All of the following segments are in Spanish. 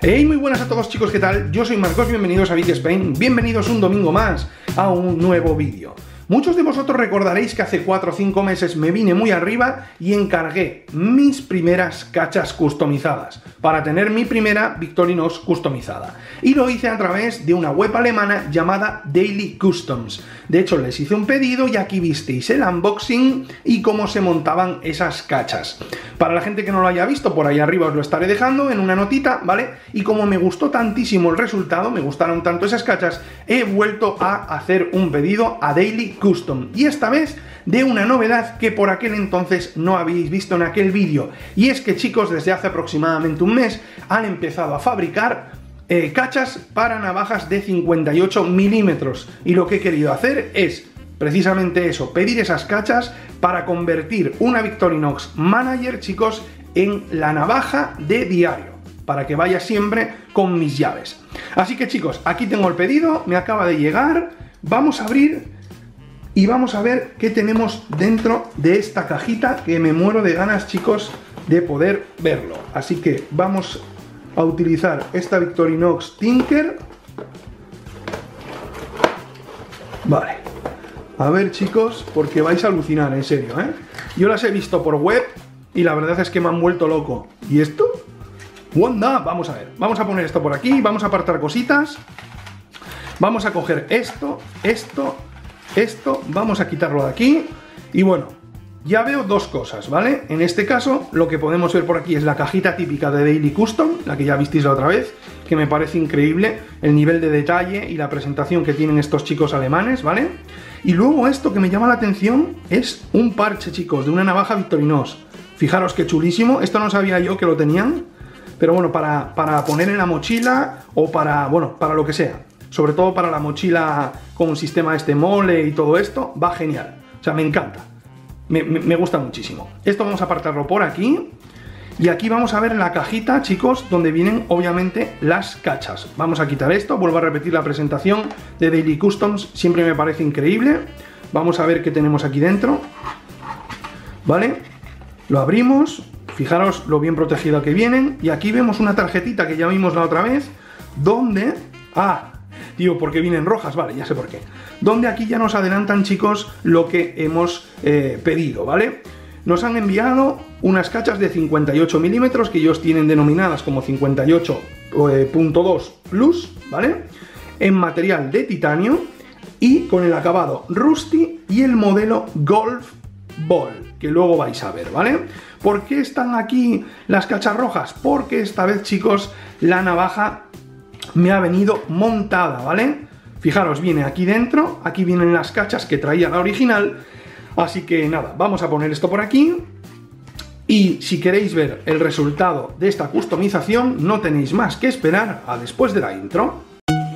Hey, muy buenas a todos chicos, ¿qué tal? Yo soy Marcos, bienvenidos a Big Spain, bienvenidos un domingo más a un nuevo vídeo. Muchos de vosotros recordaréis que hace 4 o 5 meses me vine muy arriba y encargué mis primeras cachas customizadas para tener mi primera Victorinox customizada. Y lo hice a través de una web alemana llamada Daily Customs. De hecho, les hice un pedido y aquí visteis el unboxing y cómo se montaban esas cachas. Para la gente que no lo haya visto, por ahí arriba os lo estaré dejando en una notita, ¿vale? Y como me gustó tantísimo el resultado, me gustaron tanto esas cachas, he vuelto a hacer un pedido a Daily Custom. Y esta vez de una novedad que por aquel entonces no habéis visto en aquel vídeo. Y es que chicos, desde hace aproximadamente un mes han empezado a fabricar cachas para navajas de 58 milímetros. Y lo que he querido hacer es precisamente eso, pedir esas cachas para convertir una Victorinox Manager, chicos, en la navaja de diario, para que vaya siempre con mis llaves. Así que chicos, aquí tengo el pedido, me acaba de llegar, vamos a abrir y vamos a ver qué tenemos dentro de esta cajita, que me muero de ganas, chicos, de poder verlo. Así que vamos a utilizar esta Victorinox Tinker. Vale. A ver chicos, porque vais a alucinar, en serio, ¿eh? Yo las he visto por web y la verdad es que me han vuelto loco. ¿Y esto? ¡Wanda! Vamos a ver, vamos a poner esto por aquí, vamos a apartar cositas. Vamos a coger esto, vamos a quitarlo de aquí. Y bueno, ya veo dos cosas, ¿vale? En este caso, lo que podemos ver por aquí es la cajita típica de Daily Custom, la que ya visteis la otra vez, que me parece increíble el nivel de detalle y la presentación que tienen estos chicos alemanes, ¿vale? Y luego esto que me llama la atención es un parche, chicos, de una navaja Victorinox. Fijaros qué chulísimo, esto no sabía yo que lo tenían, pero bueno, para poner en la mochila o para, bueno, para lo que sea. Sobre todo para la mochila con un sistema mole y todo esto, va genial. O sea, me encanta. Me gusta muchísimo. Esto vamos a apartarlo por aquí. Y aquí vamos a ver en la cajita, chicos, donde vienen obviamente las cachas. Vamos a quitar esto, vuelvo a repetir la presentación de Daily Customs, siempre me parece increíble. Vamos a ver qué tenemos aquí dentro. ¿Vale? Lo abrimos, fijaros lo bien protegido que vienen. Y aquí vemos una tarjetita que ya vimos la otra vez, donde... Tío, porque vienen rojas, vale, ya sé por qué. Donde aquí ya nos adelantan, chicos, lo que hemos pedido, ¿vale? Nos han enviado unas cachas de 58 milímetros que ellos tienen denominadas como 58.2 Plus, ¿vale? En material de titanio y con el acabado Rusty y el modelo Golf Ball, que luego vais a ver, ¿vale? ¿Por qué están aquí las cachas rojas? Porque esta vez, chicos, la navaja me ha venido montada, ¿vale? Fijaros, viene aquí dentro, aquí vienen las cachas que traía la original. Así que nada, vamos a poner esto por aquí. Y si queréis ver el resultado de esta customización, no tenéis más que esperar a después de la intro.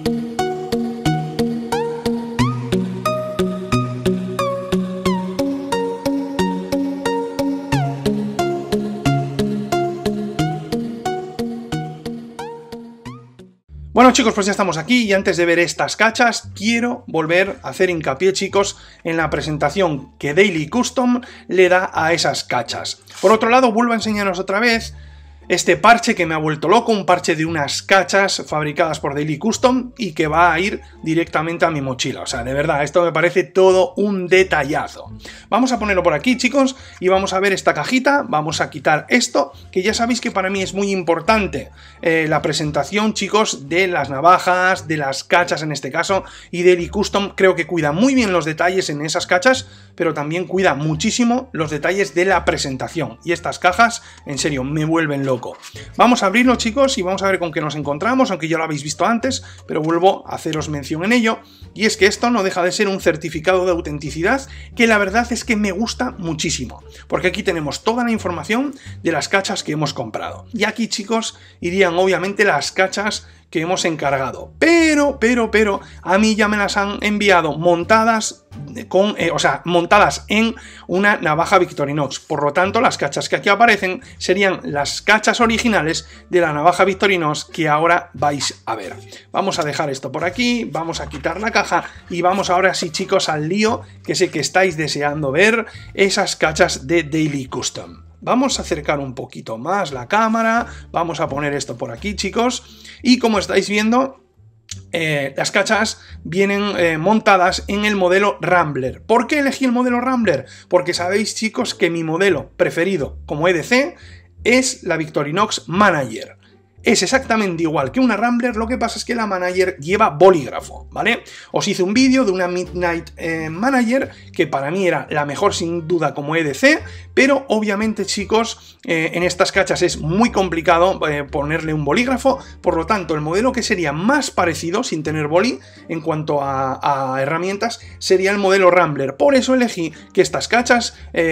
Bueno chicos, pues ya estamos aquí y antes de ver estas cachas quiero volver a hacer hincapié, chicos, en la presentación que Daily Custom le da a esas cachas. Por otro lado, vuelvo a enseñaros otra vez este parche que me ha vuelto loco, un parche de unas cachas fabricadas por Daily Custom y que va a ir directamente a mi mochila. O sea, de verdad, esto me parece todo un detallazo. Vamos a ponerlo por aquí, chicos, y vamos a ver esta cajita. Vamos a quitar esto, que ya sabéis que para mí es muy importante. La presentación, chicos, de las navajas, de las cachas en este caso, y Daily Custom creo que cuida muy bien los detalles en esas cachas, pero también cuida muchísimo los detalles de la presentación. Y estas cajas, en serio, me vuelven loco. Vamos a abrirlo, chicos, y vamos a ver con qué nos encontramos, aunque ya lo habéis visto antes, pero vuelvo a haceros mención en ello, y es que esto no deja de ser un certificado de autenticidad que la verdad es que me gusta muchísimo, porque aquí tenemos toda la información de las cachas que hemos comprado. Y aquí, chicos, irían obviamente las cachas que hemos encargado, pero a mí ya me las han enviado montadas montadas en una navaja Victorinox. Por lo tanto, las cachas que aquí aparecen serían las cachas originales de la navaja Victorinox que ahora vais a ver. Vamos a dejar esto por aquí, vamos a quitar la caja y vamos ahora sí, chicos, al lío, que sé que estáis deseando ver esas cachas de Daily Custom. Vamos a acercar un poquito más la cámara, vamos a poner esto por aquí, chicos, y como estáis viendo, las cachas vienen montadas en el modelo Rambler. ¿Por qué elegí el modelo Rambler? Porque sabéis, chicos, que mi modelo preferido como EDC es la Victorinox Manager. Es exactamente igual que una Rambler, lo que pasa es que la Manager lleva bolígrafo, ¿vale? Os hice un vídeo de una Midnight Manager, que para mí era la mejor sin duda como EDC, pero obviamente, chicos, en estas cachas es muy complicado ponerle un bolígrafo, por lo tanto, el modelo que sería más parecido, sin tener boli, en cuanto a herramientas, sería el modelo Rambler. Por eso elegí que estas cachas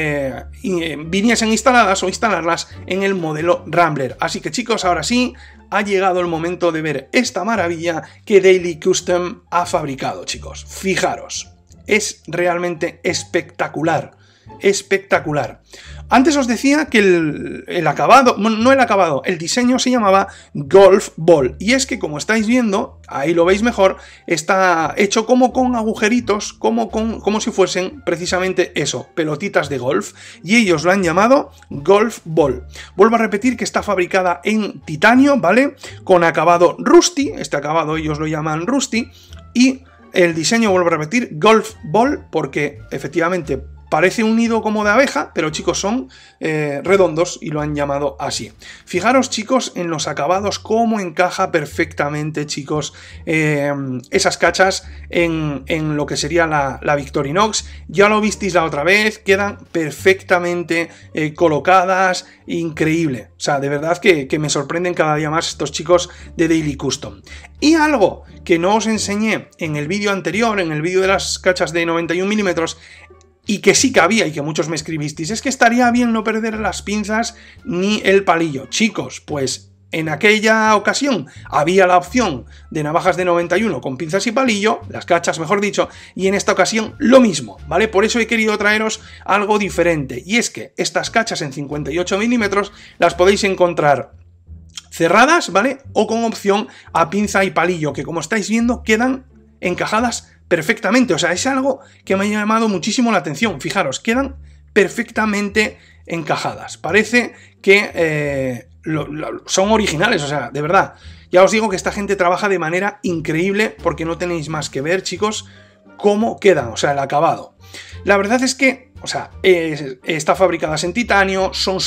viniesen instaladas o instalarlas en el modelo Rambler. Así que, chicos, ahora sí, ha llegado el momento de ver esta maravilla que Daily Custom ha fabricado, chicos. Fijaros, es realmente espectacular, espectacular. Antes os decía que el acabado, no el acabado, el diseño se llamaba Golf Ball. Y es que, como estáis viendo, ahí lo veis mejor, está hecho como con agujeritos, como si fuesen precisamente eso, pelotitas de golf. Y ellos lo han llamado Golf Ball. Vuelvo a repetir que está fabricada en titanio, ¿vale? Con acabado rusty, este acabado ellos lo llaman rusty. Y el diseño, vuelvo a repetir, Golf Ball, porque efectivamente parece un nido como de abeja, pero, chicos, son redondos y lo han llamado así. Fijaros, chicos, en los acabados, cómo encaja perfectamente, chicos, esas cachas en lo que sería la Victorinox. Ya lo visteis la otra vez, quedan perfectamente colocadas, increíble. O sea, de verdad que me sorprenden cada día más estos chicos de Daily Custom. Y algo que no os enseñé en el vídeo anterior, en el vídeo de las cachas de 91 milímetros, y que sí que había y que muchos me escribisteis, es que estaría bien no perder las pinzas ni el palillo. Chicos, pues en aquella ocasión había la opción de navajas de 91 con pinzas y palillo, las cachas mejor dicho, y en esta ocasión lo mismo, ¿vale? Por eso he querido traeros algo diferente, y es que estas cachas en 58 milímetros las podéis encontrar cerradas, ¿vale? O con opción a pinza y palillo, que como estáis viendo quedan encajadas perfectamente. O sea, es algo que me ha llamado muchísimo la atención. Fijaros, quedan perfectamente encajadas. Parece que son originales, o sea, de verdad. Ya os digo que esta gente trabaja de manera increíble, porque no tenéis más que ver, chicos, cómo quedan, o sea, el acabado. La verdad es que, o sea, está fabricadas en titanio, son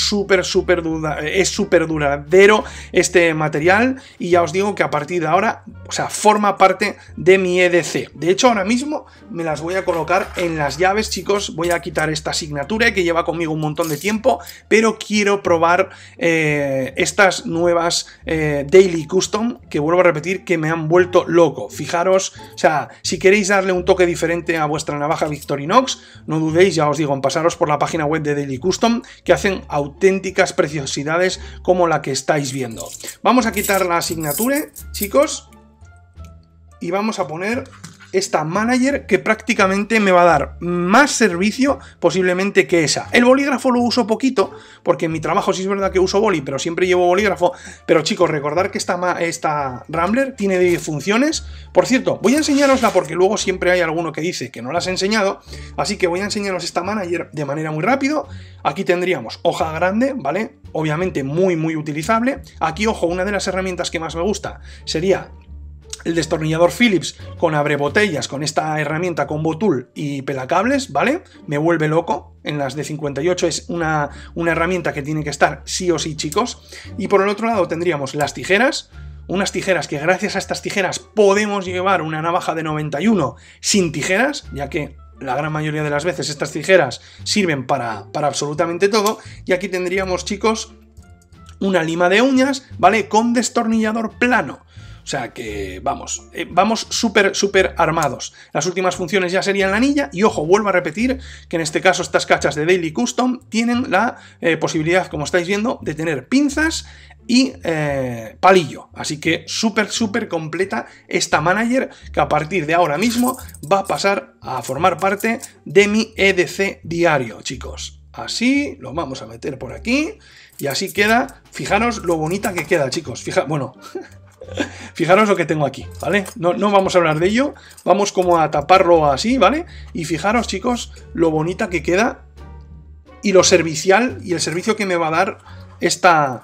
es súper duradero este material, y ya os digo que a partir de ahora, o sea, forma parte de mi EDC. De hecho, ahora mismo me las voy a colocar en las llaves, chicos. Voy a quitar esta asignatura que lleva conmigo un montón de tiempo, pero quiero probar estas nuevas Daily Custom, que vuelvo a repetir que me han vuelto loco. Fijaros, o sea, si queréis darle un toque diferente a vuestra navaja Victorinox, no dudéis, ya os digo, en pasaros por la página web de Daily Custom, que hacen auténticas preciosidades como la que estáis viendo. Vamos a quitar la asignatura, chicos, y vamos a poner esta Manager, que prácticamente me va a dar más servicio posiblemente que esa. El bolígrafo lo uso poquito, porque en mi trabajo sí es verdad que uso boli, pero siempre llevo bolígrafo. Pero, chicos, recordad que esta Rambler tiene 10 funciones. Por cierto, voy a enseñarosla porque luego siempre hay alguno que dice que no las he enseñado, así que voy a enseñaros esta Manager de manera muy rápido. Aquí tendríamos hoja grande, ¿vale? Obviamente muy utilizable. Aquí, ojo, una de las herramientas que más me gusta sería el destornillador Phillips con abrebotellas, con esta herramienta Combo Tool y pelacables, ¿vale? Me vuelve loco. En las de 58 es una herramienta que tiene que estar sí o sí, chicos. Y por el otro lado tendríamos las tijeras, unas tijeras que gracias a estas tijeras podemos llevar una navaja de 91 sin tijeras, ya que la gran mayoría de las veces estas tijeras sirven para absolutamente todo. Y aquí tendríamos, chicos, una lima de uñas, ¿vale? Con destornillador plano. O sea que vamos súper armados. Las últimas funciones ya serían la anilla. Y ojo, vuelvo a repetir que en este caso estas cachas de Daily Custom tienen la posibilidad, como estáis viendo, de tener pinzas y palillo. Así que súper completa esta Manager, que a partir de ahora mismo va a pasar a formar parte de mi EDC diario, chicos. Así, lo vamos a meter por aquí y así queda. Fijaros lo bonita que queda, chicos. Fijaros lo que tengo aquí, ¿vale? No vamos a hablar de ello, vamos como a taparlo así, ¿vale? Y fijaros, chicos, lo bonita que queda y lo servicial y el servicio que me va a dar esta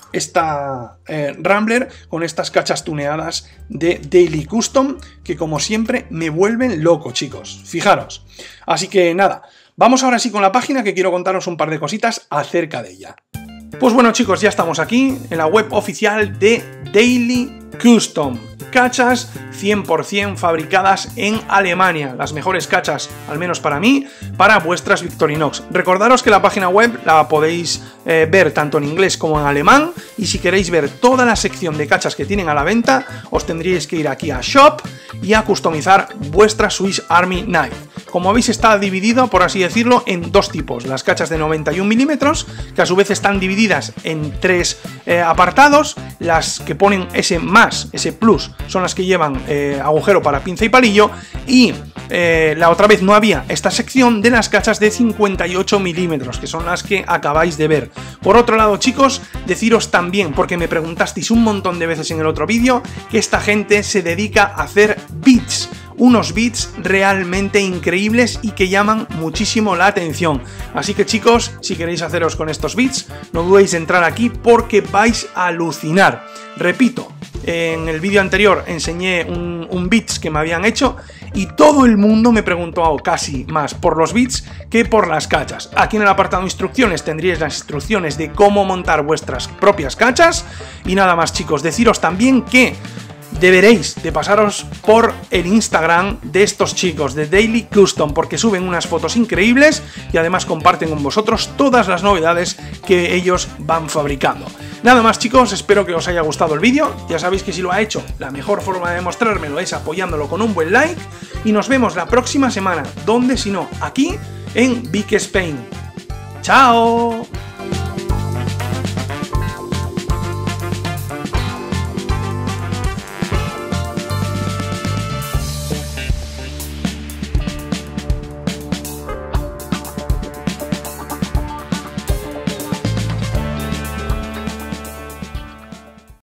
Rambler con estas cachas tuneadas de Daily Custom, que como siempre me vuelven loco, chicos, fijaros. Así que nada, vamos ahora sí con la página, que quiero contaros un par de cositas acerca de ella. Pues bueno, chicos, ya estamos aquí en la web oficial de Daily Custom. Cachas 100% fabricadas en Alemania, las mejores cachas, al menos para mí, para vuestras Victorinox. Recordaros que la página web la podéis ver tanto en inglés como en alemán, y si queréis ver toda la sección de cachas que tienen a la venta, os tendríais que ir aquí a Shop y a customizar vuestra Swiss Army Knife. Como veis, está dividido, por así decirlo, en dos tipos: las cachas de 91 milímetros, que a su vez están divididas en tres apartados. Las que ponen S+, S+, son las que llevan agujero para pinza y palillo, y la otra vez no había esta sección de las cachas de 58 milímetros, que son las que acabáis de ver. Por otro lado, chicos, deciros también, porque me preguntasteis un montón de veces en el otro vídeo, que esta gente se dedica a hacer bits. Unos bits realmente increíbles y que llaman muchísimo la atención. Así que, chicos, si queréis haceros con estos bits, no dudéis en entrar aquí porque vais a alucinar. Repito, en el vídeo anterior enseñé un bits que me habían hecho y todo el mundo me preguntó casi más por los bits que por las cachas. Aquí en el apartado de instrucciones tendríais las instrucciones de cómo montar vuestras propias cachas. Y nada más, chicos, deciros también que deberéis de pasaros por el Instagram de estos chicos de Daily Custom, porque suben unas fotos increíbles y además comparten con vosotros todas las novedades que ellos van fabricando. Nada más, chicos, espero que os haya gustado el vídeo. Ya sabéis que si lo ha hecho, la mejor forma de demostrármelo es apoyándolo con un buen like, y nos vemos la próxima semana, donde si no, aquí en Vic Spain. ¡Chao!